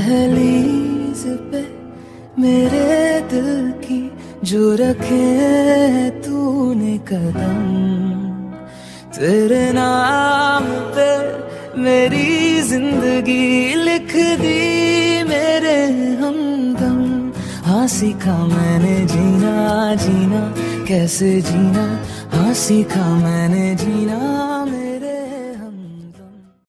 दहलीज पे मेरे दिल की जो रखे तूने कदम, तेरे नाम पे मेरी जिंदगी लिख दी मेरे हमदम। हाँ सीखा मैंने जीना जीना, कैसे जीना, हाँ सीखा मैंने जीना।